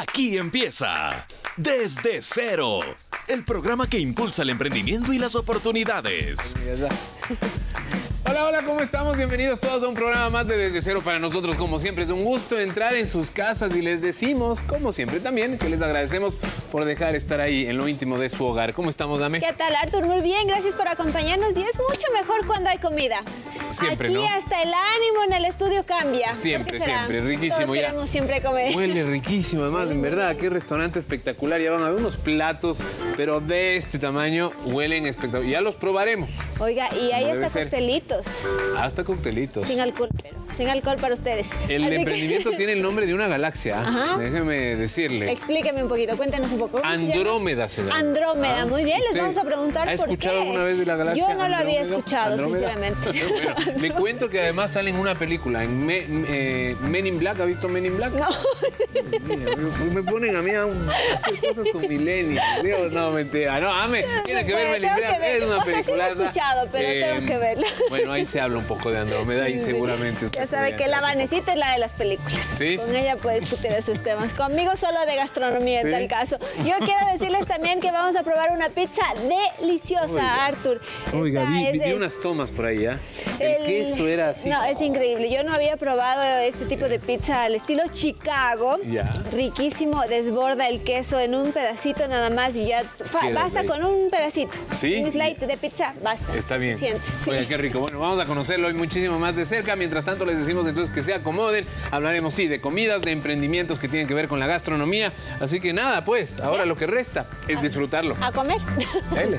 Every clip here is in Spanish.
Aquí empieza Desde Cero, el programa que impulsa el emprendimiento y las oportunidades. Hola, hola, ¿cómo estamos? Bienvenidos todos a un programa más de Desde Cero. Para nosotros, como siempre, es un gusto entrar en sus casas y les decimos, como siempre también, que les agradecemos por dejar estar ahí en lo íntimo de su hogar. ¿Cómo estamos, Dame? ¿Qué tal, Artur? Muy bien, gracias por acompañarnos y es mucho mejor cuando hay comida. Siempre, aquí, ¿no? hasta el ánimo en el estudio cambia. Siempre, ¿Por qué será? siempre, riquísimo. Todos queremos siempre comer. Huele riquísimo, además, en verdad, qué restaurante espectacular. Ya van a ver unos platos, pero de este tamaño huelen espectacular. Ya los probaremos. Oiga, y hay Como debe hasta ser. coctelitos. Hasta coctelitos. Sin alcohol, pero sin alcohol para ustedes. El Así emprendimiento que... tiene el nombre de una galaxia, Ajá. déjeme decirle. Explíqueme un poquito, cuéntenos un poco. ¿Cómo se llama? Andrómeda se llama. Andrómeda, muy bien, les ¿Usted vamos a preguntar ¿Ha por qué. escuchado alguna vez de la galaxia Yo no lo había Andrómeda? escuchado, ¿Andrómeda? sinceramente. Bueno, le cuento que además sale en una película, en Men in Black. ¿Ha visto Men in Black? No. Mira, me ponen a mí a hacer cosas con millennials. Digo, no, mentira. No, tiene que ver Men in Black. Es una O sea, sí lo he película. escuchado, pero tengo que verlo. Bueno, ahí se habla un poco de Andrómeda y seguramente usted Ya sabe que la Vanesita es la de las películas. ¿Sí? Con ella puede discutir esos temas. Conmigo solo de gastronomía en ¿Sí? tal caso. Yo quiero decirles también que vamos a probar una pizza deliciosa, Oiga. Artur. Oiga, Esta es vi de- unas tomas por ahí, ¿ah? El queso era así. No, es increíble. Yo no había probado este tipo de pizza al estilo Chicago. Ya. Riquísimo, desborda el queso en un pedacito nada más y ya basta ahí. con un pedacito. ¿Sí? Un slide de pizza, basta. Está bien. Suficiente, sí. Oiga, qué rico. Bueno, vamos a conocerlo hoy muchísimo más de cerca. Mientras tanto, les decimos entonces que se acomoden. Hablaremos, sí, de comidas, de emprendimientos que tienen que ver con la gastronomía. Así que nada, pues, ahora lo que resta es disfrutarlo. A comer. Dale.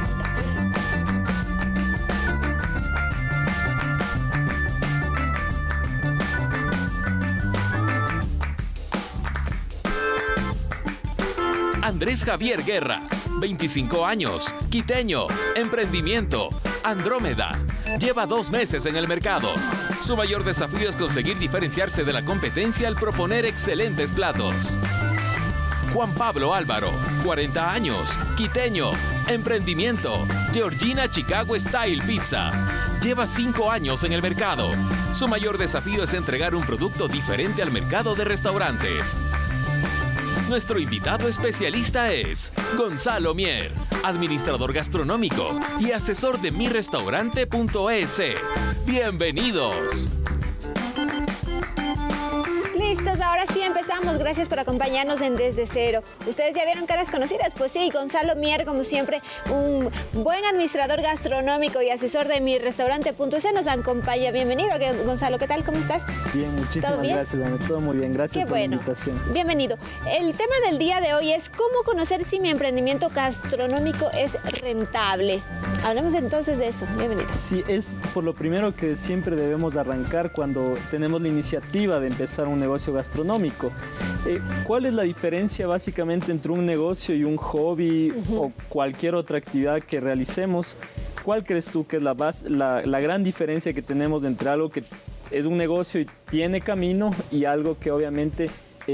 Andrés Javier Guerra, 25 años, quiteño, emprendimiento, Andrómeda. Lleva 2 meses en el mercado. Su mayor desafío es conseguir diferenciarse de la competencia al proponer excelentes platos. Juan Pablo Álvaro, 40 años, quiteño, emprendimiento, Georgina Chicago Style Pizza. Lleva 5 años en el mercado. Su mayor desafío es entregar un producto diferente al mercado de restaurantes. Nuestro invitado especialista es Gonzalo Mier, administrador gastronómico y asesor de mirestaurante.es. ¡Bienvenidos! Listos, ahora sí empezamos. Gracias por acompañarnos en Desde Cero. ¿Ustedes ya vieron caras conocidas? Pues sí, Gonzalo Mier, como siempre, un buen administrador gastronómico y asesor de mirestaurante.es nos acompaña. Bienvenido, Gonzalo. ¿Qué tal? ¿Cómo estás? Bien, muchísimas gracias, Dani. Todo muy bien. Gracias Qué por la bueno. invitación. Bienvenido. El tema del día de hoy es cómo conocer si mi emprendimiento gastronómico es rentable. Hablemos entonces de eso. Bienvenido. Sí, es por lo primero que siempre debemos arrancar cuando tenemos la iniciativa de empezar un negocio gastronómico. ¿Cuál es la diferencia básicamente entre un negocio y un hobby o cualquier otra actividad que realicemos? ¿Cuál crees tú que es la gran diferencia que tenemos entre algo que es un negocio y tiene camino y algo que obviamente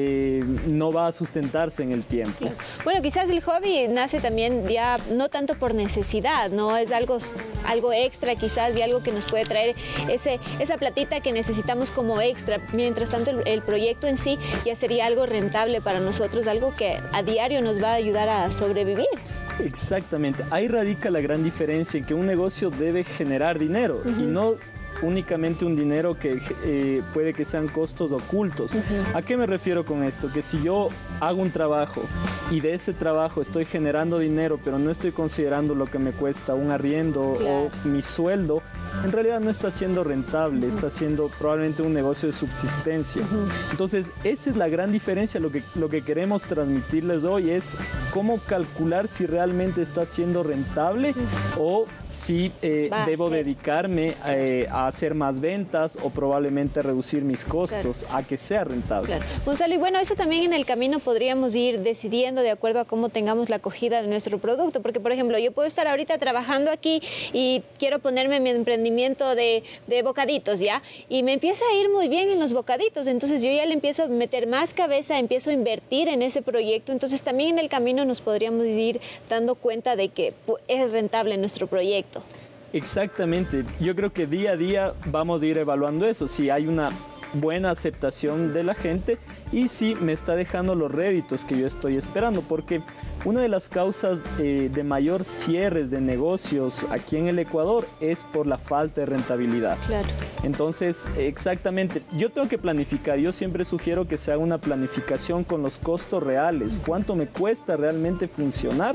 no va a sustentarse en el tiempo? Bueno, quizás el hobby nace también ya no tanto por necesidad, ¿no? Es algo extra quizás y algo que nos puede traer esa platita que necesitamos como extra. Mientras tanto, el proyecto en sí ya sería algo rentable para nosotros, algo que a diario nos va a ayudar a sobrevivir. Exactamente. Ahí radica la gran diferencia en que un negocio debe generar dinero y no únicamente un dinero que puede que sean costos ocultos. ¿A qué me refiero con esto? Que si yo hago un trabajo y de ese trabajo estoy generando dinero, pero no estoy considerando lo que me cuesta un arriendo o mi sueldo, en realidad no está siendo rentable, está siendo probablemente un negocio de subsistencia. Entonces, esa es la gran diferencia. Lo que queremos transmitirles hoy es cómo calcular si realmente está siendo rentable o si debo dedicarme a hacer más ventas o probablemente reducir mis costos a que sea rentable. Claro. Gonzalo, y bueno, eso también en el camino podríamos ir decidiendo de acuerdo a cómo tengamos la acogida de nuestro producto, porque por ejemplo, yo puedo estar ahorita trabajando aquí y quiero ponerme mi emprendimiento de bocaditos, ¿ya? Y me empieza a ir muy bien en los bocaditos, entonces yo ya le empiezo a meter más cabeza, empiezo a invertir en ese proyecto, entonces también en el camino nos podríamos ir dando cuenta de que es rentable nuestro proyecto. Exactamente. Yo creo que día a día vamos a ir evaluando eso. Si hay una buena aceptación de la gente y sí me está dejando los réditos que yo estoy esperando, porque una de las causas de mayor cierres de negocios aquí en el Ecuador es por la falta de rentabilidad. Claro. Entonces, exactamente, yo tengo que planificar. Yo siempre sugiero que se haga una planificación con los costos reales, cuánto me cuesta realmente funcionar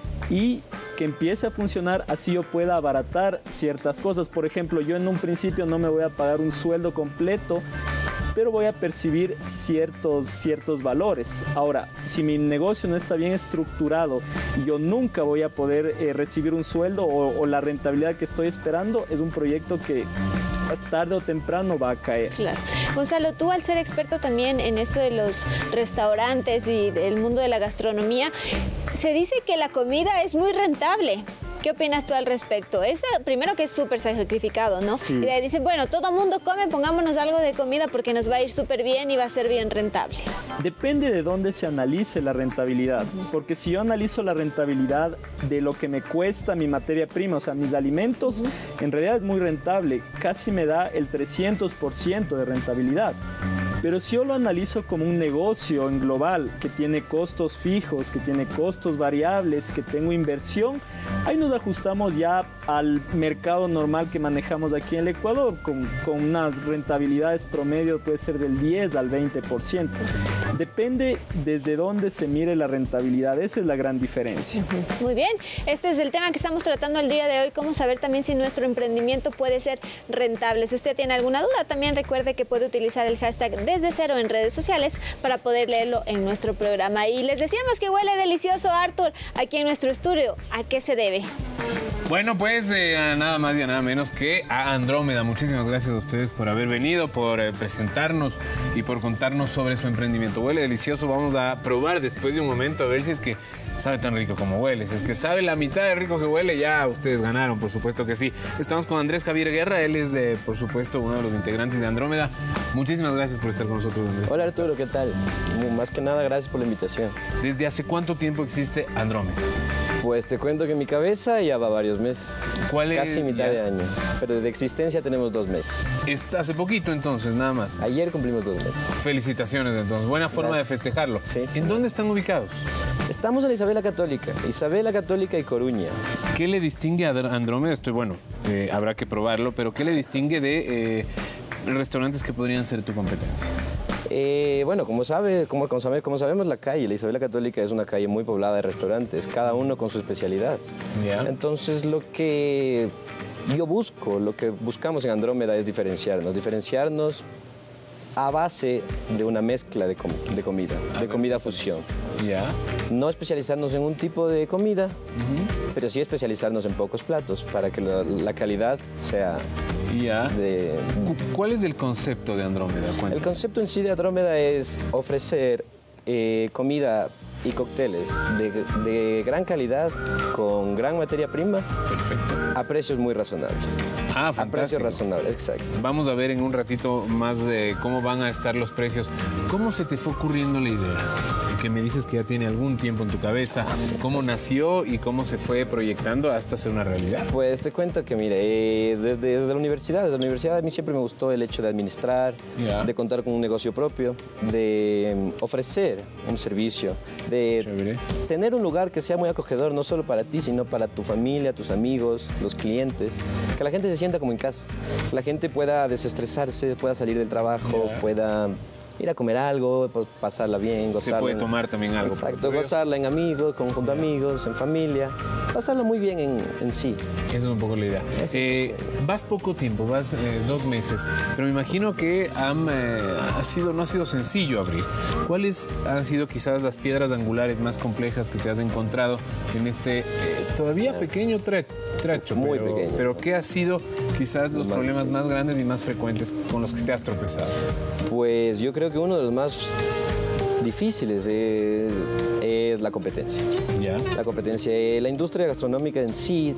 y que empiece a funcionar, así yo pueda abaratar ciertas cosas. Por ejemplo, yo en un principio no me voy a pagar un sueldo completo, pero voy a percibir ciertos valores. Ahora, si mi negocio no está bien estructurado y yo nunca voy a poder recibir un sueldo o la rentabilidad que estoy esperando, es un proyecto que tarde o temprano va a caer. Claro. Gonzalo, tú al ser experto también en esto de los restaurantes y del mundo de la gastronomía, se dice que la comida es muy rentable. ¿Qué opinas tú al respecto? Eso, primero que es súper sacrificado, ¿no? Sí. Y de ahí dicen, bueno, todo mundo come, pongámonos algo de comida porque nos va a ir súper bien y va a ser bien rentable. Depende de dónde se analice la rentabilidad, porque si yo analizo la rentabilidad de lo que me cuesta mi materia prima, o sea, mis alimentos, en realidad es muy rentable, casi me da el 300% de rentabilidad. Pero si yo lo analizo como un negocio en global, que tiene costos fijos, que tiene costos variables, que tengo inversión, ahí nos ajustamos ya al mercado normal que manejamos aquí en el Ecuador, con unas rentabilidades promedio puede ser del 10 al 20%. Depende desde dónde se mire la rentabilidad, esa es la gran diferencia. Muy bien, este es el tema que estamos tratando el día de hoy, cómo saber también si nuestro emprendimiento puede ser rentable. Si usted tiene alguna duda, también recuerde que puede utilizar el hashtag Desde Cero en redes sociales para poder leerlo en nuestro programa. Y les decíamos que huele delicioso, Arthur, aquí en nuestro estudio. ¿A qué se debe? Bueno, pues nada más y nada menos que a Andrómeda. Muchísimas gracias a ustedes por haber venido, por presentarnos y por contarnos sobre su emprendimiento. Huele delicioso, vamos a probar después de un momento a ver si es que sabe tan rico como huele. Si es que sabe la mitad de rico que huele, ya ustedes ganaron, por supuesto que sí. Estamos con Andrés Javier Guerra, él es, por supuesto, uno de los integrantes de Andrómeda. Muchísimas gracias por estar con nosotros, Andrés. Hola Arturo, ¿qué tal? Más que nada, gracias por la invitación. ¿Desde hace cuánto tiempo existe Andrómeda? Pues te cuento que en mi cabeza ya va varios meses. ¿Cuál es? Casi mitad de año. Pero de existencia tenemos 2 meses. Hace poquito entonces, nada más. Ayer cumplimos 2 meses. Felicitaciones entonces, buena forma Gracias. de festejarlo. Sí. ¿En dónde están ubicados? Estamos en la Isabela Católica y Coruña. ¿Qué le distingue a Andrómeda? Habrá que probarlo, pero ¿qué le distingue de restaurantes que podrían ser tu competencia? Bueno, como sabemos, la calle, la Isabela Católica es una calle muy poblada de restaurantes, cada uno con su especialidad. Yeah. Entonces, lo que yo busco, lo que buscamos en Andrómeda es diferenciarnos a base de una mezcla de comida fusión. Ya. No especializarnos en un tipo de comida, pero sí especializarnos en pocos platos para que la calidad sea Ya. de... ¿Cuál es el concepto de Andrómeda? Cuéntame. El concepto en sí de Andrómeda es ofrecer comida y cócteles de gran calidad, con gran materia prima, Perfecto. a precios muy razonables. Ah, A fantástico. precios razonables, exacto. Vamos a ver en un ratito más de cómo van a estar los precios. ¿Cómo se te fue ocurriendo la idea? Que me dices que ya tiene algún tiempo en tu cabeza. ¿Cómo nació y cómo se fue proyectando hasta ser una realidad? Pues te cuento que, mire, desde la universidad a mí siempre me gustó el hecho de administrar, Ya. de contar con un negocio propio, de ofrecer un servicio, de Chévere. tener un lugar que sea muy acogedor, no solo para ti, sino para tu familia, tus amigos, los clientes, que la gente se sienta como en casa, que la gente pueda desestresarse, pueda salir del trabajo, Ya. pueda ir a comer algo, pues, pasarla bien, gozarla. Se puede tomar también algo. Exacto, gozarla en amigos, junto a amigos, en familia, pasarlo muy bien en sí. Esa es un poco la idea. Vas poco tiempo, vas 2 meses, pero me imagino que no ha sido sencillo abrir. ¿Cuáles han sido quizás las piedras angulares más complejas que te has encontrado en este todavía pequeño trecho? Muy pero, pequeño. Pero ¿qué ha sido quizás los Más problemas difícil. más grandes y más frecuentes con los que te has tropezado? Pues yo creo que uno de los más difíciles es la competencia. ¿Ya? La competencia, la industria gastronómica en sí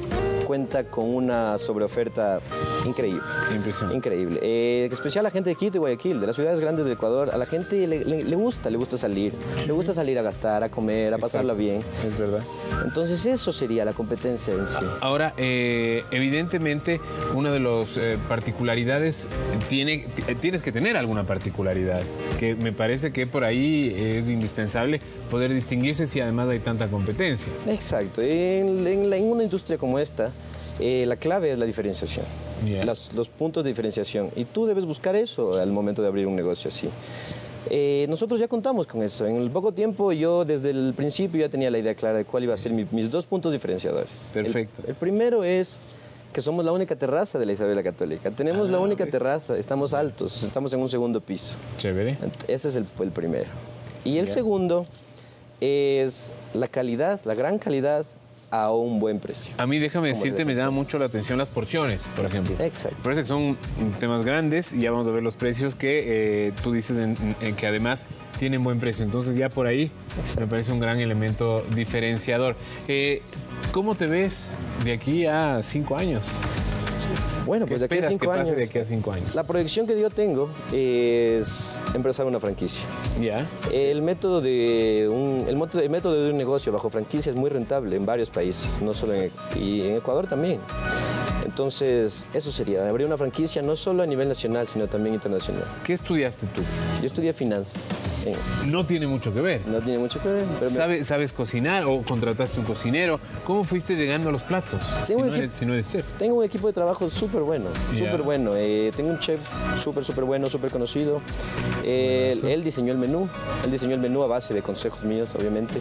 cuenta con una sobreoferta increíble. Impresionante. Increíble. En especial a la gente de Quito y Guayaquil, de las ciudades grandes del Ecuador, a la gente le gusta salir. Le gusta salir a gastar, a comer, a pasarla bien. Es verdad. Entonces eso sería la competencia en sí. Ahora, evidentemente, una de las particularidades, tienes que tener alguna particularidad, que me parece que por ahí es indispensable poder distinguirse si además hay tanta competencia. Exacto. En una industria como esta, la clave es la diferenciación. Yeah. Los puntos de diferenciación. Y tú debes buscar eso al momento de abrir un negocio así. Nosotros ya contamos con eso. En el poco tiempo yo desde el principio ya tenía la idea clara de cuál iba a ser mis 2 puntos diferenciadores. Perfecto. El primero es que somos la única terraza de la Isabel la Católica. Tenemos la única terraza, estamos altos, estamos en un segundo piso. Chévere. Ese es el primero. Y el segundo es la calidad, la gran calidad a un buen precio. A mí, déjame decirte, me llama mucho la atención las porciones, por ejemplo. Exacto. Parece que son temas grandes y ya vamos a ver los precios que tú dices que además tienen buen precio. Entonces ya por ahí me parece un gran elemento diferenciador. ¿Cómo te ves de aquí a 5 años? Bueno, pues de aquí a 5 años. De aquí a 5 años? La proyección que yo tengo es empezar una franquicia. Ya. El método de un negocio bajo franquicia es muy rentable en varios países, no solo y en Ecuador también. Entonces, eso sería, abrir una franquicia no solo a nivel nacional, sino también internacional. ¿Qué estudiaste tú? Yo estudié finanzas. No tiene mucho que ver. No tiene mucho que ver. Pero ¿Sabes cocinar o contrataste un cocinero? ¿Cómo fuiste llegando a los platos si no eres chef? Tengo un equipo de trabajo súper bueno, súper bueno. Tengo un chef súper bueno, súper conocido. Él diseñó el menú. Él diseñó el menú a base de consejos míos, obviamente.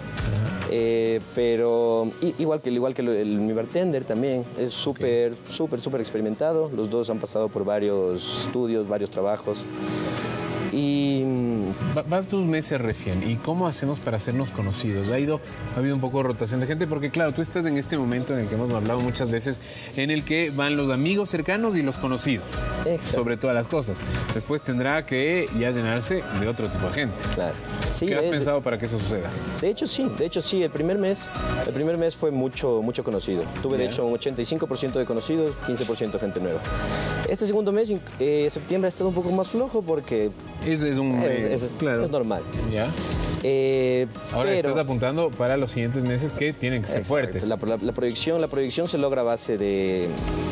Pero igual que mi bartender también, es súper experimentado. Los dos han pasado por varios estudios, varios trabajos. Y vas 2 meses recién. ¿Y cómo hacemos para hacernos conocidos? Ha habido un poco de rotación de gente porque, claro, tú estás en este momento en el que hemos hablado muchas veces, en el que van los amigos cercanos y los conocidos, sobre todas las cosas. Después tendrá que ya llenarse de otro tipo de gente. Claro. Sí, ¿Qué has pensado para que eso suceda? De hecho, sí. El primer mes fue mucho conocido. Tuve, de hecho, un 85% de conocidos, 15% gente nueva. Este segundo mes, septiembre, ha estado un poco más flojo porque... Es un mes, claro. Es normal. Ya. Ahora estás apuntando para los siguientes meses que tienen que ser fuertes. La proyección se logra a base de...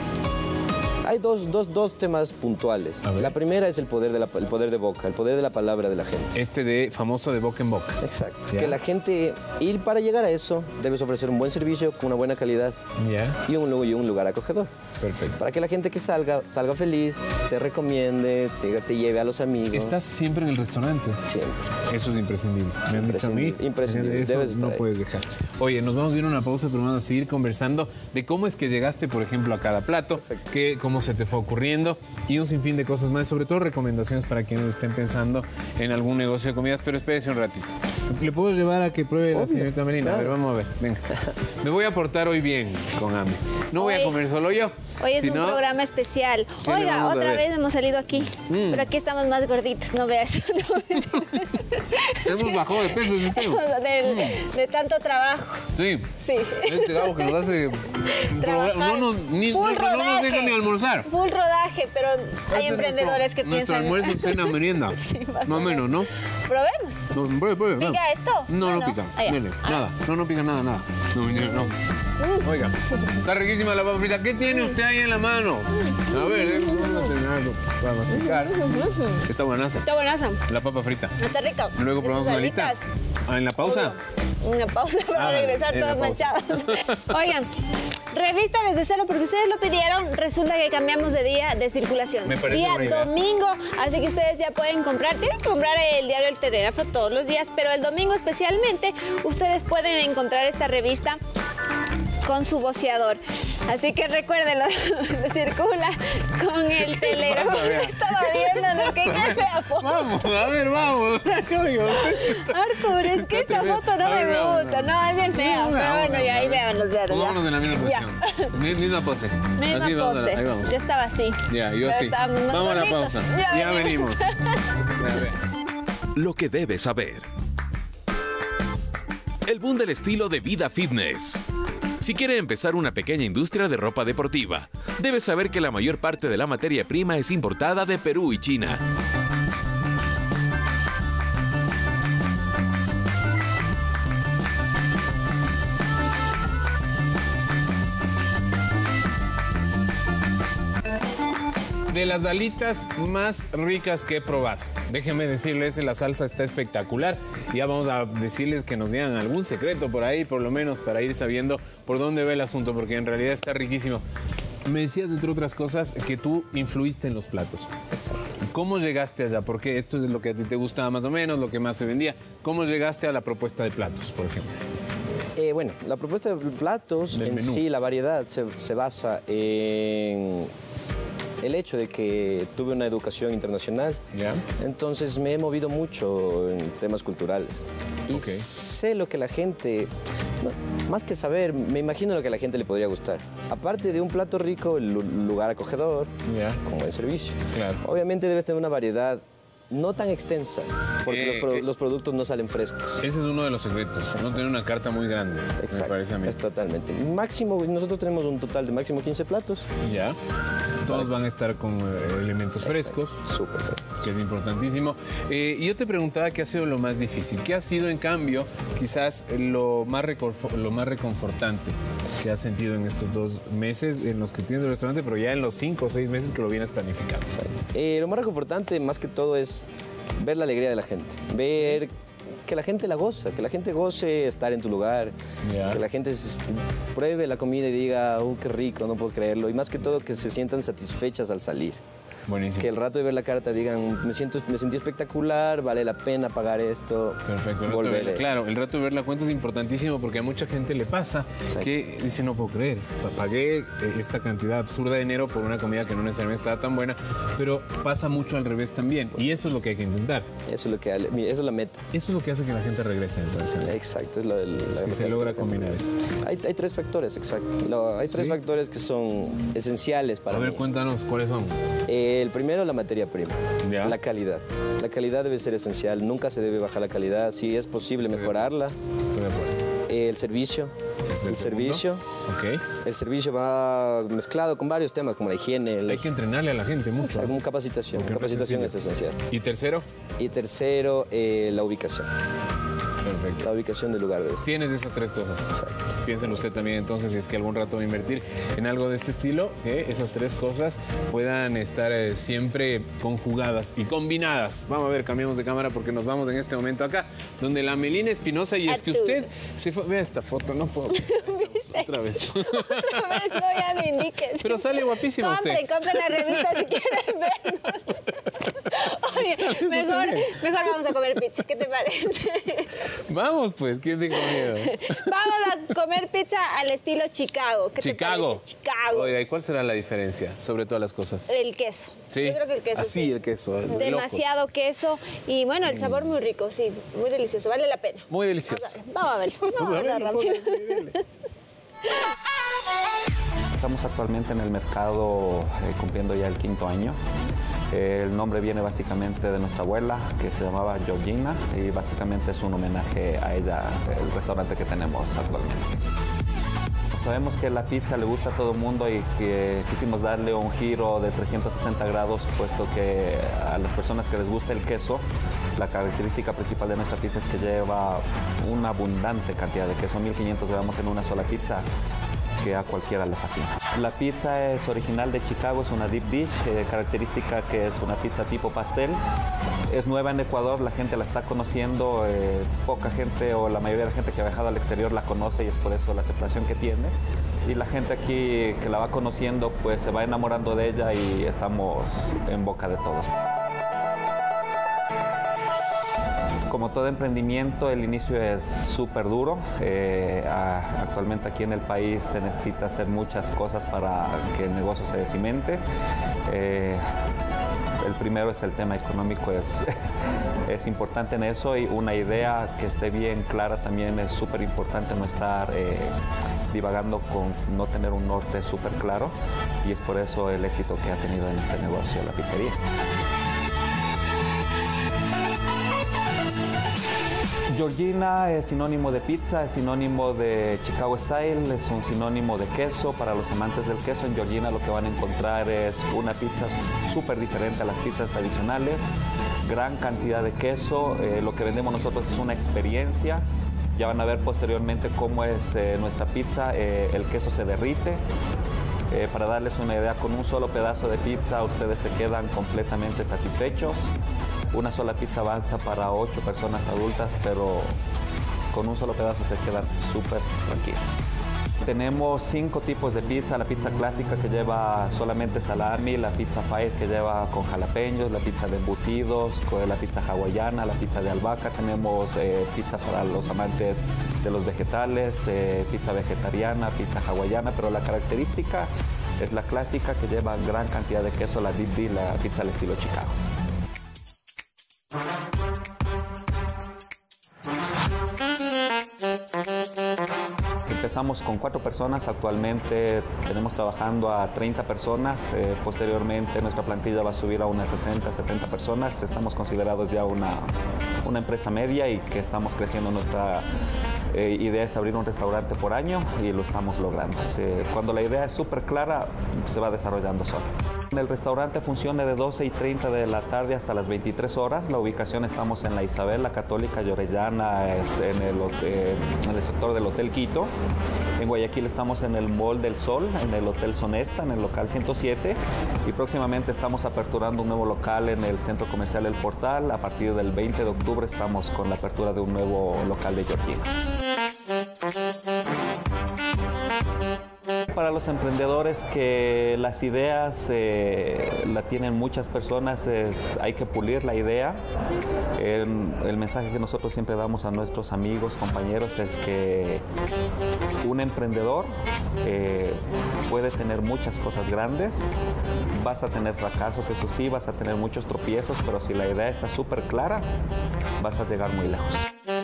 Hay dos temas puntuales. La primera es el poder de boca, el poder de la palabra de la gente. Famoso de boca en boca. Exacto. ¿Ya? Que la gente, y para llegar a eso, debes ofrecer un buen servicio con una buena calidad y un lugar acogedor. Perfecto. Para que la gente que salga feliz, te recomiende, te lleve a los amigos. ¿Estás siempre en el restaurante? Siempre. Eso es imprescindible. Me han dicho a mí. Imprescindible. Eso no puedes dejar. Oye, nos vamos a ir a una pausa, pero vamos a seguir conversando de cómo es que llegaste, por ejemplo, a cada plato, cómo se te fue ocurriendo y un sinfín de cosas más, sobre todo recomendaciones para quienes estén pensando en algún negocio de comidas, pero espérese un ratito. ¿Le puedo llevar a que pruebe la señorita Melina? Claro. A ver, vamos a ver, venga. Me voy a portar hoy bien con hambre. No voy a comer solo yo. Hoy es un programa especial. Oiga, otra vez hemos salido aquí, pero aquí estamos más gorditos, no veas. Hemos bajado de peso, ¿sí? De tanto trabajo. Sí. Sí. Este trabajo que nos hace... Trabajar. No nos deja ni almorzar. Full rodaje, pero hay emprendedores que piensan... Nuestro almuerzo, cena, merienda. Sí, más o menos, ¿no? Probemos. Pruebe. ¿Pica esto? No pica. Mire, nada. No pica nada. No. Oiga, está riquísima la papa frita. ¿Qué tiene usted ahí en la mano? A ver, vamos a terminarlo para masticar. Está buenaza. Está buenaza. La papa frita. Está rica. Luego probamos una alita. ¿En la pausa? Una pausa para regresar todas manchadas. Oigan, revista Desde Cero, porque ustedes lo pidieron. Resulta que cambiamos de día de circulación. Me parece día buena idea. domingo, así que ustedes ya pueden comprar. Tienen que comprar el diario El Telégrafo todos los días, pero el domingo especialmente ustedes pueden encontrar esta revista con su voceador. Así que recuérdenlo, circula con el telégrafo. Estaba viendo, ¿qué fea foto? Vamos. Artur, es que esta foto no me gusta. No, es bien fea. Pero bueno, ya ahí vean los verdes. Vámonos en la misma posición. Misma pose. Misma así, pose. Ahí vamos. Yo estaba así. Ya, yo sí. Vamos a la pausa. Ya venimos. Lo que debes saber. El boom del estilo de vida fitness. Si quiere empezar una pequeña industria de ropa deportiva, debe saber que la mayor parte de la materia prima es importada de Perú y China. De las alitas más ricas que he probado. Déjenme decirles, la salsa está espectacular. Ya vamos a decirles que nos digan algún secreto por ahí, por lo menos para ir sabiendo por dónde va el asunto, porque en realidad está riquísimo. Me decías, entre otras cosas, que tú influiste en los platos. Exacto. ¿Cómo llegaste allá? Porque esto es lo que a ti te gustaba más o menos, lo que más se vendía. ¿Cómo llegaste a la propuesta de platos, por ejemplo? Bueno, la propuesta de platos Del en menú. sí, la variedad se basa en el hecho de que tuve una educación internacional. ¿Ya? Entonces me he movido mucho en temas culturales. Y Ok. sé lo que la gente, más que saber, me imagino lo que a la gente le podría gustar. Aparte de un plato rico, el lugar acogedor, Ya. con buen servicio. Claro. Obviamente debes tener una variedad no tan extensa, porque Eh, los productos no salen frescos. Ese es uno de los secretos, no tener una carta muy grande, me Exacto, parece a mí. es totalmente. Máximo, nosotros tenemos un total de máximo 15 platos. Ya. Todos van a estar con elementos frescos, Súper frescos. que es importantísimo. Y yo te preguntaba qué ha sido lo más difícil, qué ha sido, en cambio, quizás lo más reconfortante que has sentido en estos 2 meses en los que tienes el restaurante, pero ya en los 5 o 6 meses que lo vienes planificando. Lo más reconfortante, más que todo, es ver la alegría de la gente. Ver que la gente la goza, que la gente goce estar en tu lugar, Ya. que la gente pruebe la comida y diga, qué rico, no puedo creerlo. Y más que todo, que se sientan satisfechas al salir. Buenísimo. Que el rato de ver la carta digan, me sentí espectacular, vale la pena pagar esto. Perfecto. El rato de volveré. verla, claro, el rato de ver la cuenta es importantísimo porque a mucha gente le pasa Exacto. que dice, no puedo creer, pagué esta cantidad absurda de dinero por una comida que no necesariamente estaba tan buena, pero pasa mucho al revés también. Y eso es lo que hay que intentar. Eso es, esa es la meta. Eso es lo que hace que la gente regrese, me parece. Exacto. Es Si se logra combinar esto. Hay 3 factores, exacto. Hay 3 ¿Sí? factores que son esenciales para A ver, mí. cuéntanos cuáles son. El primero, la materia prima, Ya. la calidad. La calidad debe ser esencial, nunca se debe bajar la calidad, si es posible mejorarla. Estoy de acuerdo. El servicio, ¿Ese es el servicio. Ok. El servicio va mezclado con varios temas como la higiene, Hay que entrenarle a la gente mucho. como capacitación. Porque no Capacitación es es esencial. ¿Y tercero? Y tercero, la ubicación. Perfecto. La ubicación del lugar de esto. Tienes esas 3 cosas. Piensen usted también entonces, si es que algún rato va a invertir en algo de este estilo, que esas 3 cosas puedan estar siempre conjugadas y combinadas. Vamos a ver, cambiamos de cámara porque nos vamos en este momento acá, donde la Melina Espinosa, y es que usted se fue. Vea esta foto, no puedo. Otra vez. Otra vez, no, ya no indiques. Pero sale guapísima usted. Compren la revista si quieren vernos. Oye, mejor vamos a comer pizza, ¿qué te parece? Vamos pues, ¿quién tengo miedo? Vamos a comer pizza al estilo Chicago. ¿Qué te Chicago. parece? Chicago. Oiga, ¿y cuál será la diferencia sobre todas las cosas? El queso. Sí. Yo creo que el queso. Así, sí. el queso. de Demasiado queso y bueno, el sabor muy rico, sí, muy delicioso, vale la pena. Muy delicioso. Vamos a ver, vamos a verlo rápido. Estamos actualmente en el mercado cumpliendo ya el 5º año. El nombre viene básicamente de nuestra abuela, que se llamaba Georgina, y básicamente es un homenaje a ella, el restaurante que tenemos actualmente. Sabemos que la pizza le gusta a todo el mundo y que quisimos darle un giro de 360 grados, puesto que a las personas que les gusta el queso, la característica principal de nuestra pizza es que lleva una abundante cantidad de queso, 1500 gramos en una sola pizza, que a cualquiera le fascina. La pizza es original de Chicago, es una deep dish, característica que es una pizza tipo pastel. Es nueva en Ecuador, la gente la está conociendo, poca gente o la mayoría de la gente que ha viajado al exterior la conoce y es por eso la aceptación que tiene. Y la gente aquí que la va conociendo pues se va enamorando de ella y estamos en boca de todos. Como todo emprendimiento, el inicio es súper duro. Actualmente aquí en el país se necesita hacer muchas cosas para que el negocio se cimente. El primero es el tema económico, es importante en eso, y una idea que esté bien clara también es súper importante, no estar divagando con no tener un norte súper claro, y es por eso el éxito que ha tenido en este negocio la pizzería. Georgina es sinónimo de pizza, es sinónimo de Chicago Style, es un sinónimo de queso. Para los amantes del queso, en Georgina lo que van a encontrar es una pizza súper diferente a las pizzas tradicionales, gran cantidad de queso. Lo que vendemos nosotros es una experiencia. Ya van a ver posteriormente cómo es nuestra pizza, el queso se derrite. Para darles una idea, con un solo pedazo de pizza ustedes se quedan completamente satisfechos. Una sola pizza avanza para 8 personas adultas, pero con un solo pedazo se quedan súper tranquilos. Tenemos 5 tipos de pizza: la pizza clásica que lleva solamente salami, la pizza five que lleva con jalapeños, la pizza de embutidos, la pizza hawaiana, la pizza de albahaca. Tenemos pizza para los amantes de los vegetales, pizza vegetariana, pizza hawaiana, pero la característica es la clásica que lleva gran cantidad de queso, la deep dish, la pizza al estilo Chicago. Empezamos con 4 personas, actualmente tenemos trabajando a 30 personas, posteriormente nuestra plantilla va a subir a unas 60, 70 personas. Estamos considerados ya una empresa media y que estamos creciendo. Nuestra idea es abrir un restaurante por año y lo estamos logrando. Cuando la idea es súper clara, se va desarrollando solo. El restaurante funciona de 12:30 de la tarde hasta las 23 horas. La ubicación, estamos en la Isabel, la Católica y Orellana, es en el sector del Hotel Quito. En Guayaquil estamos en el Mall del Sol, en el Hotel Sonesta, en el local 107. Y próximamente estamos aperturando un nuevo local en el Centro Comercial El Portal. A partir del 20 de octubre estamos con la apertura de un nuevo local de Georgina. Para los emprendedores que las ideas la tienen muchas personas, hay que pulir la idea. El mensaje que nosotros siempre damos a nuestros amigos, compañeros, es que un emprendedor puede tener muchas cosas grandes. Vas a tener fracasos, eso sí, vas a tener muchos tropiezos, pero si la idea está súper clara, vas a llegar muy lejos.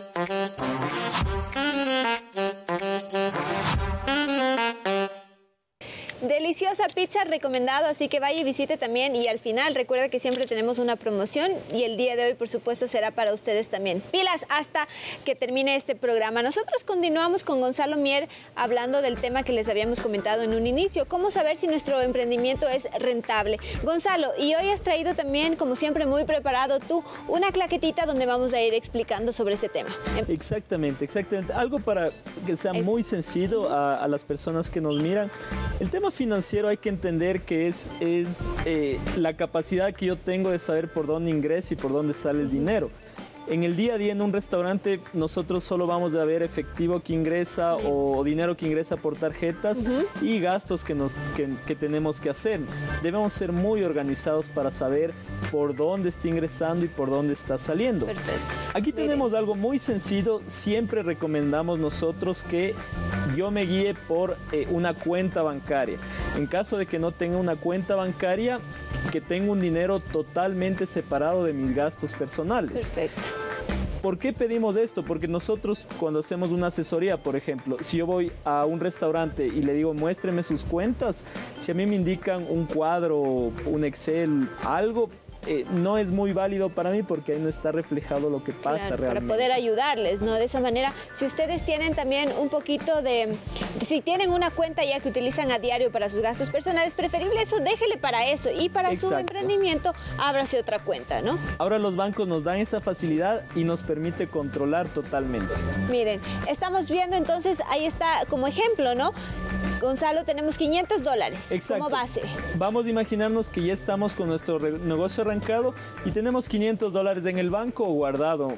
Deliciosa pizza, recomendado, así que vaya y visite también. Y al final recuerda que siempre tenemos una promoción y el día de hoy por supuesto será para ustedes también. Pilas hasta que termine este programa. Nosotros continuamos con Gonzalo Mier hablando del tema que les habíamos comentado en un inicio: cómo saber si nuestro emprendimiento es rentable. Gonzalo, y hoy has traído también, como siempre, muy preparado tú, una claquetita donde vamos a ir explicando sobre este tema. Exactamente. Algo para que sea muy sencillo a las personas que nos miran. El tema financiero hay que entender que es la capacidad que yo tengo de saber por dónde ingresa y por dónde sale el dinero. En el día a día en un restaurante nosotros solo vamos a ver efectivo que ingresa o dinero que ingresa por tarjetas y gastos que tenemos que hacer. Debemos ser muy organizados para saber por dónde está ingresando y por dónde está saliendo. Perfecto. Aquí tenemos algo muy sencillo. Siempre recomendamos nosotros que yo me guíe por una cuenta bancaria. En caso de que no tenga una cuenta bancaria, que tenga un dinero totalmente separado de mis gastos personales. Perfecto. ¿Por qué pedimos esto? Porque nosotros cuando hacemos una asesoría, por ejemplo, si yo voy a un restaurante y le digo muéstreme sus cuentas, si a mí me indican un cuadro, un Excel, algo, no es muy válido para mí porque ahí no está reflejado lo que pasa realmente. Para poder ayudarles, ¿no? De esa manera, si ustedes tienen también un poquito de... Si tienen una cuenta ya que utilizan a diario para sus gastos personales, preferible eso, déjele para eso. Y para su emprendimiento, ábrase otra cuenta, ¿no? Ahora los bancos nos dan esa facilidad y nos permite controlar totalmente. Miren, estamos viendo entonces, ahí está como ejemplo, ¿no? Gonzalo, tenemos $500 como base. Vamos a imaginarnos que ya estamos con nuestro negocio arrancado y tenemos $500 en el banco guardado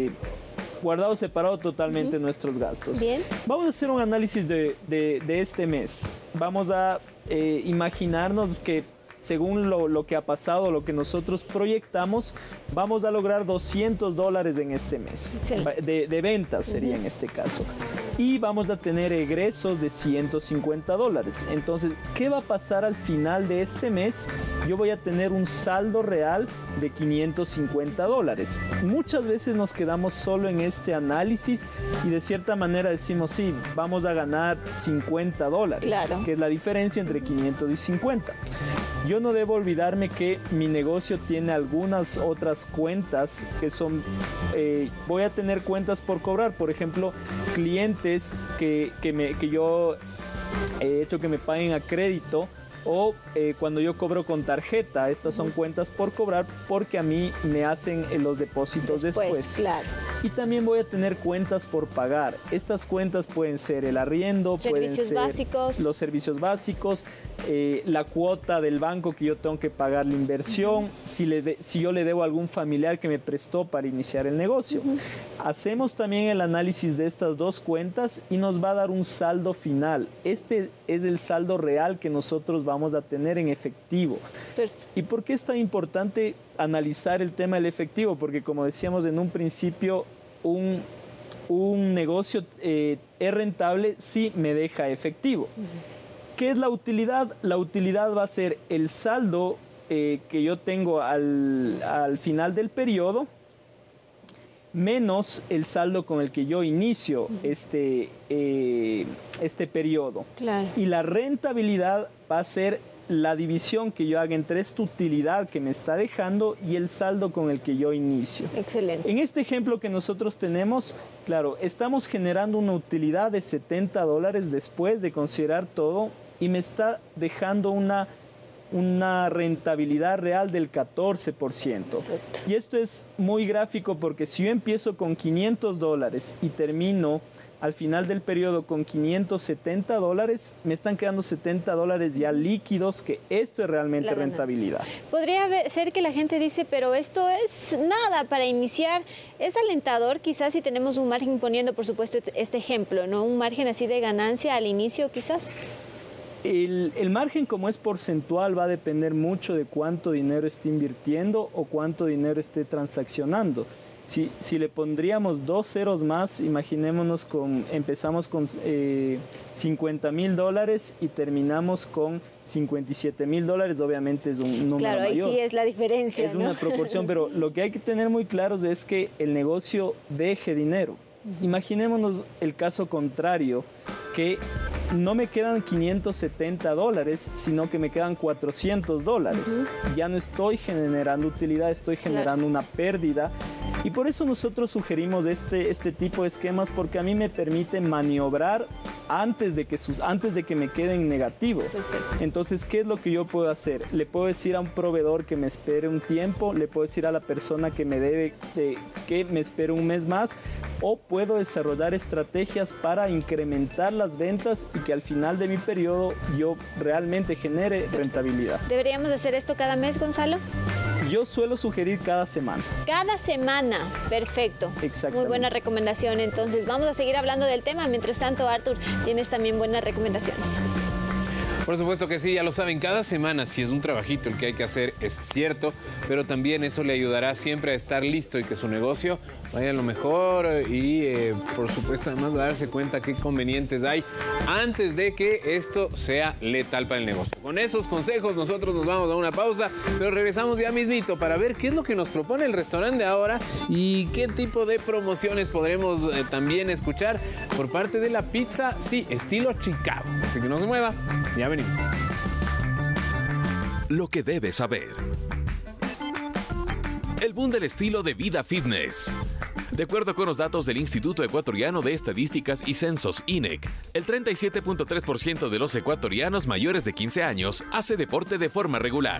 separado totalmente nuestros gastos. Bien. Vamos a hacer un análisis de este mes. Vamos a imaginarnos que según lo que ha pasado, lo que nosotros proyectamos, vamos a lograr $200 en este mes. De ventas sería en este caso. Y vamos a tener egresos de $150. Entonces, ¿qué va a pasar al final de este mes? Yo voy a tener un saldo real de $550. Muchas veces nos quedamos solo en este análisis y de cierta manera decimos, sí, vamos a ganar $50, claro, que es la diferencia entre 500 y 50. yo no debo olvidarme que mi negocio tiene algunas otras cuentas que son, voy a tener cuentas por cobrar, por ejemplo, clientes que yo he hecho que me paguen a crédito, o cuando yo cobro con tarjeta. Estas son cuentas por cobrar porque a mí me hacen los depósitos después. Claro. Y también voy a tener cuentas por pagar. Estas cuentas pueden ser el arriendo, pueden ser básicos, los servicios básicos, la cuota del banco que yo tengo que pagar, la inversión, si yo le debo a algún familiar que me prestó para iniciar el negocio. Hacemos también el análisis de estas dos cuentas y nos va a dar un saldo final. Este es el saldo real que nosotros vamos a tener en efectivo. Perfecto. ¿Y por qué es tan importante analizar el tema del efectivo? Porque como decíamos en un principio, un negocio es rentable si me deja efectivo. ¿Qué es la utilidad? La utilidad va a ser el saldo que yo tengo al final del periodo, menos el saldo con el que yo inicio este periodo. Claro. Y la rentabilidad va a ser la división que yo haga entre esta utilidad que me está dejando y el saldo con el que yo inicio. Excelente. En este ejemplo que nosotros tenemos, claro, estamos generando una utilidad de $70 después de considerar todo y me está dejando una rentabilidad real del 14%. Perfecto. Y esto es muy gráfico porque si yo empiezo con $500 y termino al final del periodo con $570, me están quedando $70 ya líquidos, que esto es realmente rentabilidad. Podría ser que la gente dice, pero esto es nada para iniciar. Es alentador quizás si tenemos un margen, poniendo por supuesto este ejemplo, ¿no? Un margen así de ganancia al inicio quizás. El margen, como es porcentual, va a depender mucho de cuánto dinero esté invirtiendo o cuánto dinero esté transaccionando. Si le pondríamos 2 ceros más, imaginémonos empezamos con $50,000 y terminamos con $57,000, obviamente es un número mayor. Claro, ahí sí es la diferencia. Es una proporción, pero lo que hay que tener muy claro es que el negocio deje dinero. Imaginémonos el caso contrario, que no me quedan $570, sino que me quedan $400. Ya no estoy generando utilidad, estoy generando una pérdida. Y por eso nosotros sugerimos este tipo de esquemas, porque a mí me permite maniobrar antes de que me quede en negativo. Perfecto. Entonces, ¿qué es lo que yo puedo hacer? Le puedo decir a un proveedor que me espere un tiempo, le puedo decir a la persona que me debe que me espere un mes más, o puedo desarrollar estrategias para incrementar las ventas y que al final de mi periodo yo realmente genere rentabilidad. ¿Deberíamos hacer esto cada mes, Gonzalo? Yo suelo sugerir cada semana. Cada semana, perfecto. Exactamente. Muy buena recomendación. Entonces, vamos a seguir hablando del tema. Mientras tanto, Arthur, tienes también buenas recomendaciones. Por supuesto que sí, ya lo saben, cada semana si es un trabajito el que hay que hacer, es cierto, pero también eso le ayudará siempre a estar listo y que su negocio vaya a lo mejor y por supuesto además darse cuenta qué convenientes hay antes de que esto sea letal para el negocio. Con esos consejos nosotros nos vamos a una pausa, pero regresamos ya mismito para ver qué es lo que nos propone el restaurante de ahora y qué tipo de promociones podremos también escuchar por parte de la pizza, sí, estilo Chicago. Así que no se mueva, ya venimos. Lo que debes saber. El boom del estilo de vida fitness. De acuerdo con los datos del Instituto Ecuatoriano de Estadísticas y Censos, INEC, el 37.3% de los ecuatorianos mayores de 15 años hace deporte de forma regular.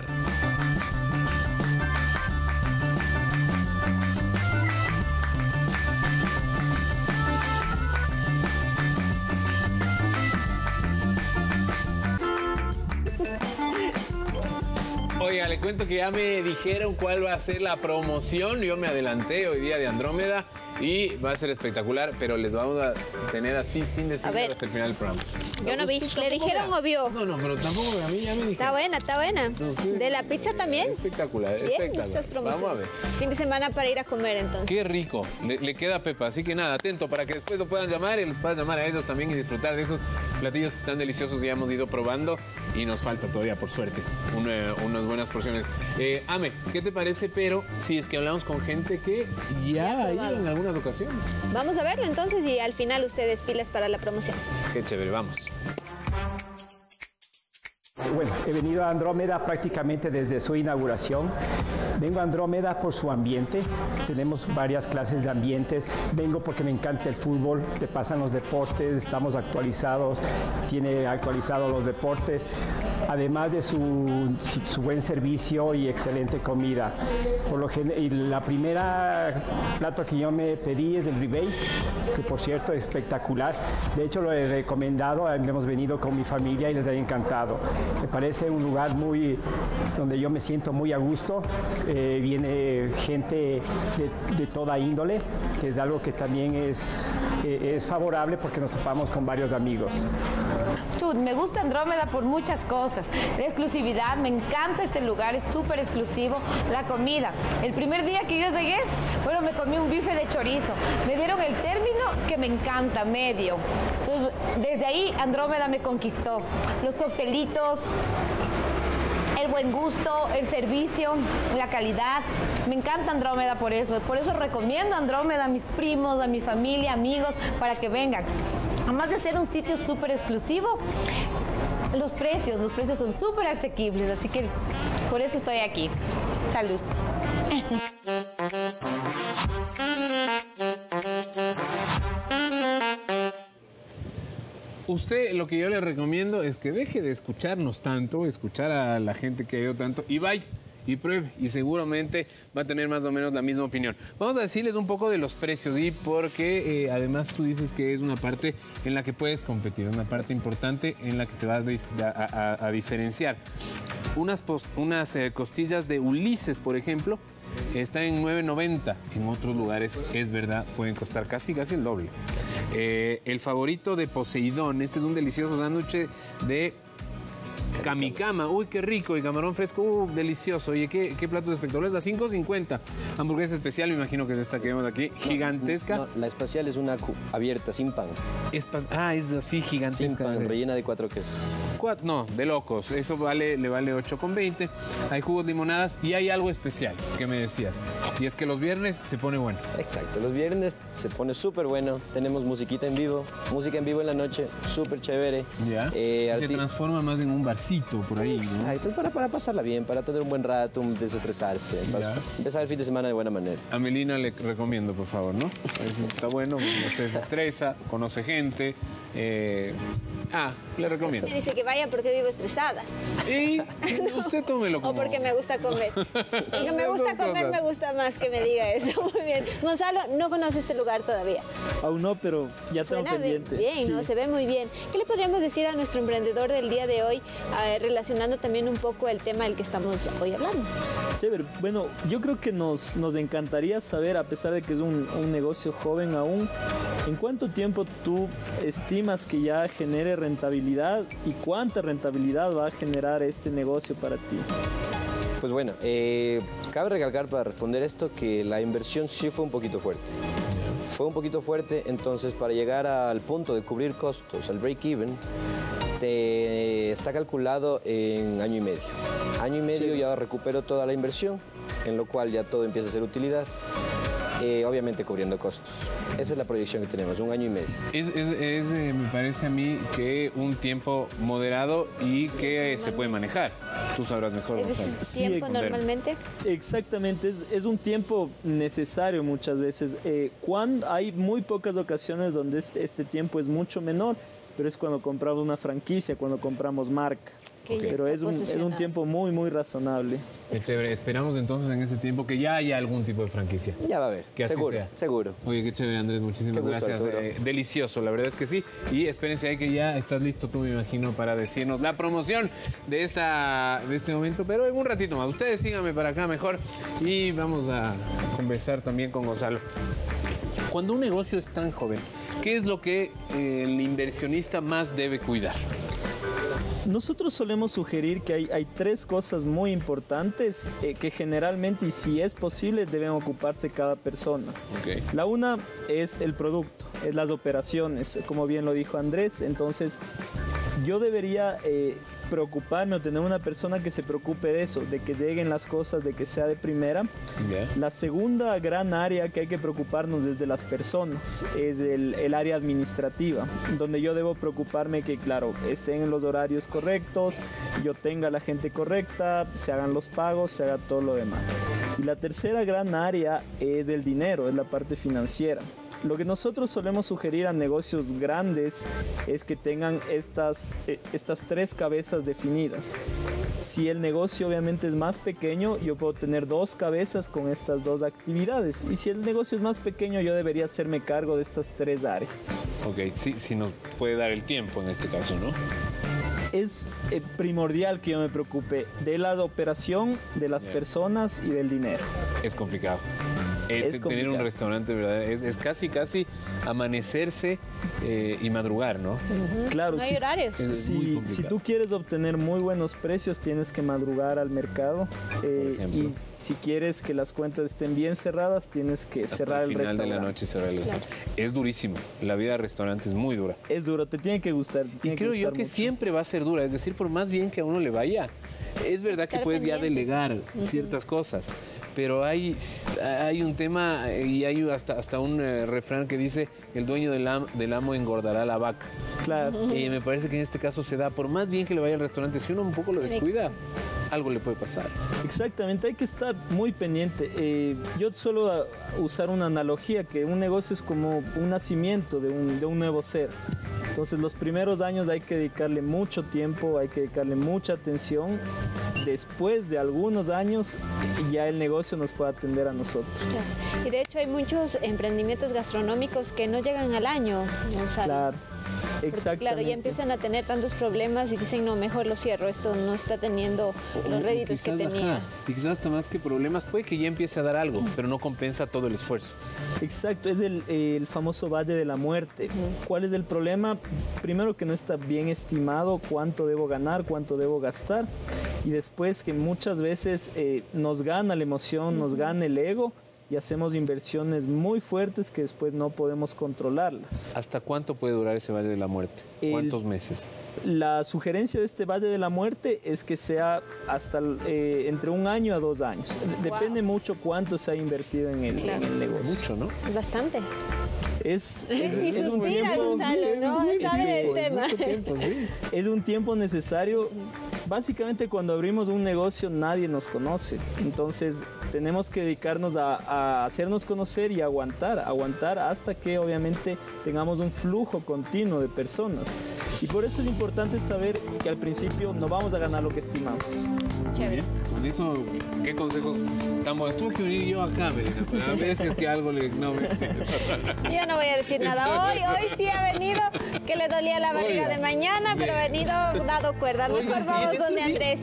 Oiga, le cuento que ya me dijeron cuál va a ser la promoción. Yo me adelanté hoy día de Andrómeda y va a ser espectacular, pero les vamos a tener así sin decirlo hasta el final del programa. Yo no vi. ¿Le dijeron o vio? No, pero tampoco a mí ya me dijeron. Está buena. ¿De la pizza también? Espectacular, Bien, espectacular. muchas promociones. Vamos a ver. Fin de semana para ir a comer, entonces. Qué rico, le queda a Pepa, así que nada, atento para que después lo puedan llamar y les puedan llamar a ellos también y disfrutar de esos platillos que están deliciosos y ya hemos ido probando y nos falta todavía, por suerte, unas buenas porciones. Ame, ¿qué te parece? Pero si es que hablamos con gente que ya ha ido en algunas ocasiones. Vamos a verlo entonces y al final ustedes pilas para la promoción. Qué chévere, vamos. Bueno, he venido a Andrómeda prácticamente desde su inauguración. Vengo a Andrómeda por su ambiente. Tenemos varias clases de ambientes. Vengo porque me encanta el fútbol, te pasan los deportes, estamos actualizados, tiene actualizados los deportes, además de su buen servicio y excelente comida. Y la primera plato que yo me pedí es el ribeye, que por cierto es espectacular. De hecho lo he recomendado, hemos venido con mi familia y les ha encantado. Me parece un lugar donde yo me siento muy a gusto. Viene gente de toda índole, que es algo que también es favorable porque nos topamos con varios amigos. Me gusta Andrómeda por muchas cosas. La exclusividad, me encanta este lugar, es súper exclusivo. La comida. El primer día que yo llegué, bueno, me comí un bife de chorizo. Me dieron el término que me encanta, medio. Entonces, desde ahí Andrómeda me conquistó. Los coctelitos, el buen gusto, el servicio, la calidad. Me encanta Andrómeda por eso. Por eso recomiendo Andrómeda a mis primos, a mi familia, amigos, para que vengan. Además de ser un sitio súper exclusivo, los precios son súper asequibles, así que por eso estoy aquí. Salud. Usted, lo que yo le recomiendo es que deje de escucharnos tanto, escuchar a la gente que ha ido tanto y vaya y pruebe y seguramente va a tener más o menos la misma opinión. Vamos a decirles un poco de los precios y porque además tú dices que es una parte en la que puedes competir, una parte importante en la que te vas a diferenciar. Unas costillas de Ulises, por ejemplo, están en $9.90. En otros lugares, es verdad, pueden costar casi el doble. El favorito de Poseidón, este es un delicioso sándwich de Kamikama, uy, qué rico, y camarón fresco, delicioso. Oye, qué platos espectaculares, a $5.50. Hamburguesa especial, me imagino que es esta que vemos aquí, gigantesca. No, la especial es una abierta, sin pan. Es así, gigantesca. Sin pan, rellena de 4 quesos. No, de locos, eso le vale $8.20. Hay jugos, limonadas y hay algo especial que me decías. Y es que los viernes se pone bueno. Exacto, los viernes se pone súper bueno. Tenemos musiquita en vivo, música en vivo en la noche, súper chévere. Ya, se transforma más en un barcito por ahí, ¿no? Exacto, para pasarla bien, para tener un buen rato, desestresarse, para empezar el fin de semana de buena manera. A Melina le recomiendo, por favor, ¿no? Está bueno, no se desestresa, conoce gente. Le recomiendo. Me dice que vaya porque vivo estresada. Y usted tómelo como... O porque me gusta comer. Porque me gusta comer, me gusta más que me diga eso. Muy bien. Gonzalo, no conoce este lugar todavía. Aún no, pero ya tengo pendiente. Bien, sí. ¿No? Se ve muy bien. ¿Qué le podríamos decir a nuestro emprendedor del día de hoy, relacionando también un poco el tema del que estamos hoy hablando? Chévere. Bueno, yo creo que nos encantaría saber, a pesar de que es un negocio joven aún, ¿en cuánto tiempo tú estimas que ya genere rentabilidad y cuánta rentabilidad va a generar este negocio para ti? Pues bueno, cabe recalcar para responder esto que la inversión sí fue un poquito fuerte. Fue un poquito fuerte, entonces para llegar al punto de cubrir costos, al break-even, está calculado en año y medio. Año y medio sí. Ya recupero toda la inversión, en lo cual ya todo empieza a ser utilidad. Obviamente cubriendo costos. Esa es la proyección que tenemos, 1 año y medio. Me parece a mí que un tiempo moderado y que se puede manejar. Tú sabrás mejor. ¿Es tiempo normalmente? Exactamente, es un tiempo necesario muchas veces. Cuando hay muy pocas ocasiones donde este tiempo es mucho menor, pero es cuando compramos una franquicia, cuando compramos marca. Okay. Pero es un tiempo muy, muy razonable. Chévere. Esperamos entonces en ese tiempo que ya haya algún tipo de franquicia. Ya va a haber, que así seguro, sea. Seguro. Oye, qué chévere, Andrés, muchísimas gracias. Delicioso, la verdad es que sí. Y espérense ahí que ya estás listo tú, me imagino, para decirnos la promoción de este momento, pero en un ratito más. Ustedes síganme para acá mejor y vamos a conversar también con Gonzalo. Cuando un negocio es tan joven, ¿qué es lo que el inversionista más debe cuidar? Nosotros solemos sugerir que hay 3 cosas muy importantes que generalmente, y si es posible, deben ocuparse cada persona. Okay. La una es el producto, es las operaciones, como bien lo dijo Andrés. Entonces, yo debería preocuparme o tener una persona que se preocupe de eso, de que lleguen las cosas, de que sea de primera. La segunda gran área que hay que preocuparnos desde las personas es el área administrativa, donde yo debo preocuparme que, claro, estén en los horarios correctos, yo tenga la gente correcta, se hagan los pagos, se haga todo lo demás. Y la tercera gran área es el dinero, es la parte financiera. Lo que nosotros solemos sugerir a negocios grandes es que tengan estas tres cabezas definidas. Si el negocio obviamente es más pequeño, yo puedo tener dos cabezas con estas dos actividades. Y si el negocio es más pequeño, yo debería hacerme cargo de estas tres áreas. Ok, sí nos puede dar el tiempo en este caso, ¿no? Es primordial que yo me preocupe de la operación, de las personas y del dinero. Es complicado. Es tener un restaurante, ¿verdad? Es casi amanecerse y madrugar, ¿no? Claro, no hay horarios. Si tú quieres obtener muy buenos precios, tienes que madrugar al mercado. Y si quieres que las cuentas estén bien cerradas, tienes que cerrar el restaurante. Al final de la noche cerrar el restaurante. Es durísimo. La vida de restaurante es muy dura. Es duro, te tiene que gustar. Y creo yo que siempre va a ser dura. Es decir, por más bien que a uno le vaya, es verdad que puedes ya delegar ciertas cosas. Pero hay un tema y hay hasta un refrán que dice: el dueño del amo engordará la vaca. Claro. Y me parece que en este caso se da, por más bien que le vaya al restaurante, si uno un poco lo descuida, algo le puede pasar. Exactamente, hay que estar muy pendiente. Yo suelo usar una analogía, que un negocio es como un nacimiento de un nuevo ser. Entonces los primeros años hay que dedicarle mucho tiempo, hay que dedicarle mucha atención. Después de algunos años ya el negocio nos puede atender a nosotros. Y de hecho hay muchos emprendimientos gastronómicos que no llegan al año, Gonzalo. Claro. Exactamente. Claro, ya empiezan a tener tantos problemas y dicen, no, mejor lo cierro, esto no está teniendo los réditos que tenía. Y quizás hasta más que problemas, puede que ya empiece a dar algo, pero no compensa todo el esfuerzo. Exacto, es el famoso valle de la muerte. ¿Cuál es el problema? Primero, que no está bien estimado cuánto debo ganar, cuánto debo gastar. Y después que muchas veces nos gana la emoción, nos gana el ego, y hacemos inversiones muy fuertes que después no podemos controlarlas. ¿Hasta cuánto puede durar ese Valle de la Muerte? ¿Cuántos meses? La sugerencia de este Valle de la Muerte es que sea hasta entre 1 año a 2 años. Depende mucho cuánto se ha invertido en el negocio. Mucho, ¿no? Bastante. Es y un tiempo, Gonzalo, ¿no? Sabe del tema. Tiempo, sí. Es un tiempo necesario. Básicamente, cuando abrimos un negocio nadie nos conoce. Entonces tenemos que dedicarnos a hacernos conocer y aguantar hasta que obviamente tengamos un flujo continuo de personas. Y por eso es importante saber que al principio no vamos a ganar lo que estimamos. Chévere. Con eso, ¿qué consejos tan buenos? Tuve que venir yo acá, Belén, a ver si es que algo le... No, yo no voy a decir nada. Hoy sí ha venido, que le dolía la barriga de mañana, pero ha venido dado cuerda. Mejor vamos donde Andrés.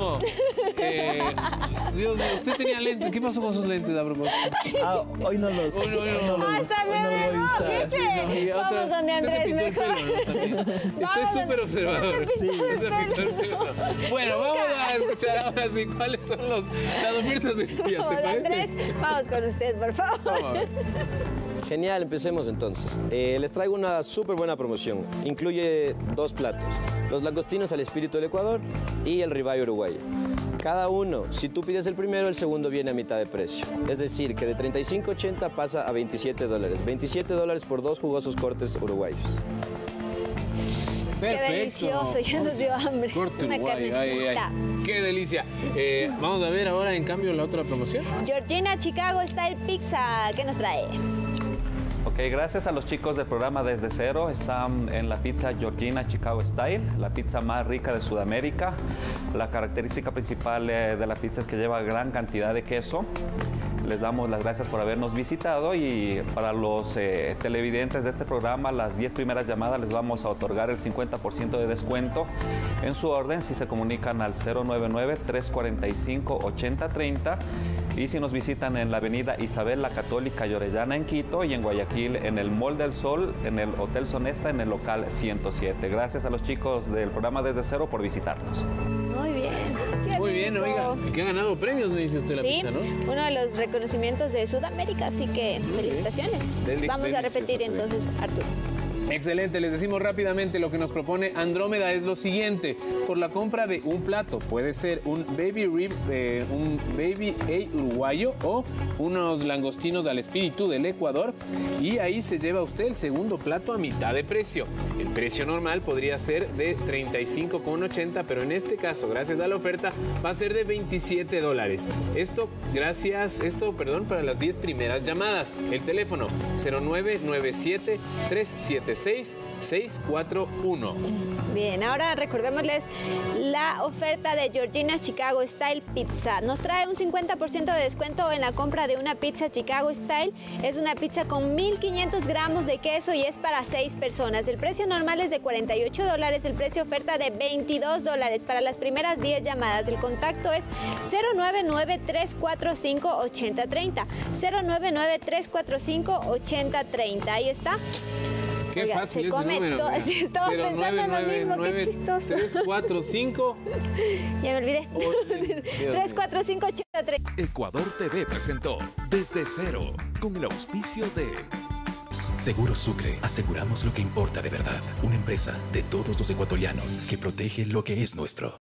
Dios mío, usted tenía lentes. ¿Qué pasó con sus lentes, a propósito? Hoy no los voy a usar. Vamos donde Andrés, mejor. Estoy súper observador. Sí. Bueno, vamos a escuchar ahora sí cuáles son las ofertas del día, ¿te parece? Andrés, vamos con usted, por favor. Vamos a ver. Genial, empecemos entonces. Les traigo una súper buena promoción. Incluye 2 platos. Los langostinos al espíritu del Ecuador y el ribeye uruguayo. Cada uno, si tú pides el primero, el segundo viene a mitad de precio. Es decir, que de $35.80 pasa a $27. $27 por 2 jugosos cortes uruguayos. Perfecto. Qué delicioso, ya nos dio hambre. Corte Una Uruguay, carnecita. Qué delicia. Vamos a ver ahora, en cambio, la otra promoción. Georgina Chicago Style Pizza, ¿qué nos trae? Ok, gracias a los chicos del programa Desde Cero. Están en la pizza Georgina Chicago Style, la pizza más rica de Sudamérica. La característica principal de la pizza es que lleva gran cantidad de queso. Les damos las gracias por habernos visitado y para los televidentes de este programa, las 10 primeras llamadas les vamos a otorgar el 50% de descuento en su orden si se comunican al 099-345-8030 y si nos visitan en la avenida Isabel la Católica y Orellana en Quito y en Guayaquil en el Mall del Sol, en el Hotel Sonesta, en el local 107. Gracias a los chicos del programa Desde Cero por visitarnos. Muy bien. Qué Muy bien, rico. oiga, que ha ganado premios, me dice usted la Sí, pizza, ¿no? uno de los reconocimientos de Sudamérica, así que felicitaciones. Vamos a repetir delicioso, entonces, Arturo. Excelente, les decimos rápidamente lo que nos propone Andrómeda es lo siguiente. Por la compra de un plato, puede ser un baby rib, un baby A uruguayo o unos langostinos al espíritu del Ecuador, y ahí se lleva usted el segundo plato a mitad de precio. El precio normal podría ser de $35,80, pero en este caso, gracias a la oferta, va a ser de $27. Esto para las 10 primeras llamadas. El teléfono 0997-376-641. Bien, ahora recordémosles la oferta de Georgina's Chicago Style Pizza. Nos trae un 50% de descuento en la compra de una pizza Chicago Style. Es una pizza con 1.500 gramos de queso y es para 6 personas. El precio normal es de $48, el precio oferta de $22 para las primeras 10 llamadas. El contacto es 099-345-8030. 099-345-8030. Ahí está. Qué Oiga, fácil se es el número. Sí, estaba pensando en lo mismo, qué chistoso. 345. Ya me olvidé. 345-8030. Ecuador TV presentó Desde Cero, con el auspicio de Seguros Sucre, aseguramos lo que importa de verdad. Una empresa de todos los ecuatorianos que protege lo que es nuestro.